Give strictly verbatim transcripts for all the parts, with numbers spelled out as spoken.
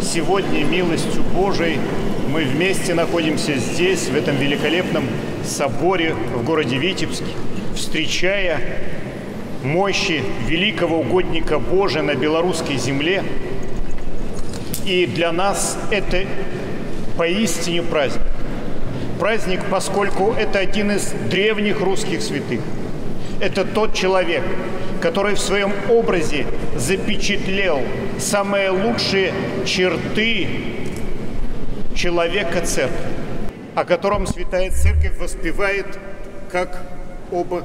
сегодня милостью Божией мы вместе находимся здесь, в этом великолепном соборе в городе Витебске, встречая мощи великого угодника Божия на белорусской земле. И для нас это поистине праздник. Праздник, поскольку это один из древних русских святых. Это тот человек, который в своем образе запечатлел самые лучшие черты человека церкви, о котором Святая Церковь воспевает как об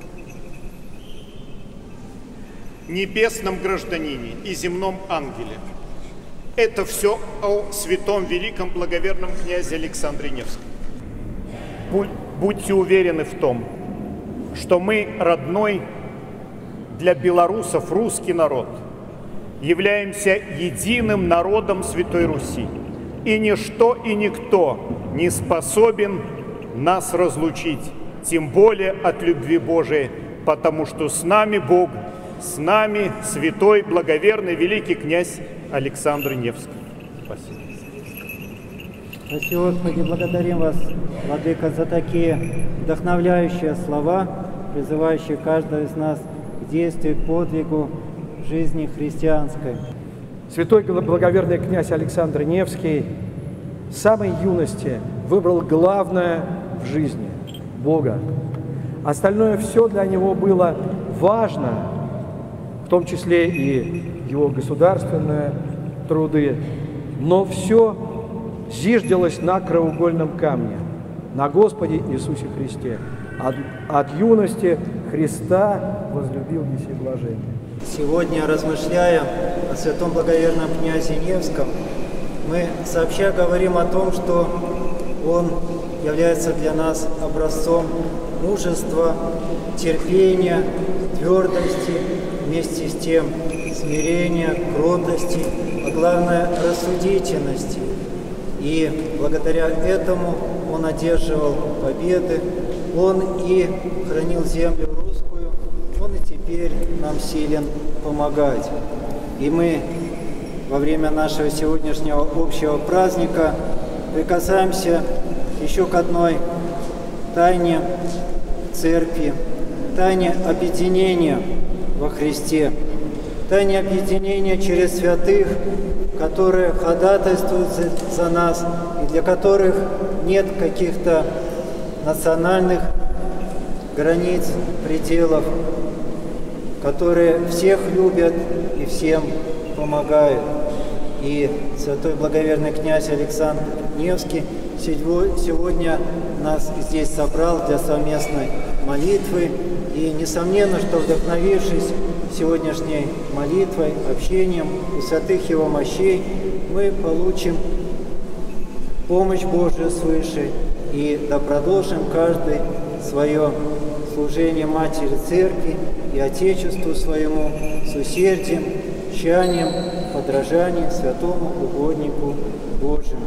небесном гражданине и земном ангеле. Это все о святом великом благоверном князе Александре Невском. Будьте уверены в том, что мы, родной для белорусов русский народ, являемся единым народом Святой Руси. И ничто и никто не способен нас разлучить, тем более от любви Божией, потому что с нами Бог, с нами святой, благоверный, великий князь Александр Невский. Спасибо. Спасибо, Господи, благодарим вас, Владыка, за такие вдохновляющие слова, призывающие каждого из нас к действию, к подвигу жизни христианской. Святой благоверный князь Александр Невский с самой юности выбрал главное в жизни – Бога. Остальное все для него было важно, в том числе и его государственные труды, но все зиждилось на краеугольном камне, на Господе Иисусе Христе. От, от юности Христа возлюбил Еси блаженный. Сегодня, размышляя о святом благоверном князе Невском, мы сообща говорим о том, что он является для нас образцом мужества, терпения, твердости, вместе с тем смирения, кротости, а главное рассудительности. И благодаря этому он одерживал победы, он и хранил землю русскую, он и теперь нам силен помогать. И мы во время нашего сегодняшнего общего праздника прикасаемся еще к одной тайне Церкви, тайне объединения во Христе, тайне объединения через святых, которые ходатайствуют за нас и для которых нет каких-то национальных границ, пределов, которые всех любят и всем помогают. И святой благоверный князь Александр Невский сегодня нас здесь собрал для совместной молитвы. И несомненно, что вдохновившись сегодняшней молитвой, общением у святых его мощей, мы получим помощь Божию свыше и да продолжим каждый свое служение Матери Церкви и Отечеству своему с усердием, тщанием, подражанием святому угоднику Божьему.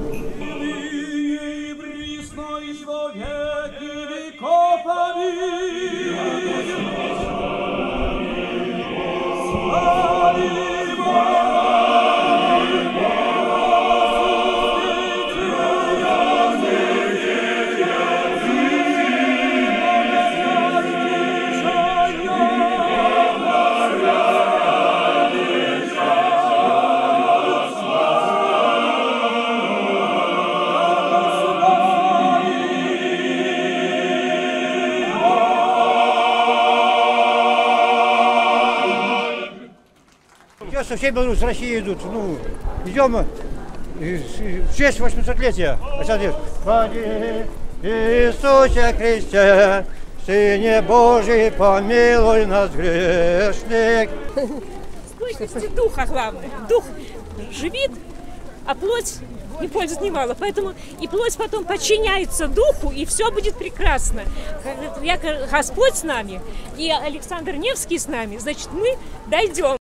Сейчас со всей Беларуси, с России идут. Ну, идем в честь восьмисотлетия. Господи Иисусе Христе, Сыне Божий, помилуй нас грешных. Стойкости духа главное. Дух живит, а плоть не пользует немало. Поэтому и плоть потом подчиняется духу, и все будет прекрасно. Я, Господь с нами, и Александр Невский с нами, значит, мы дойдем.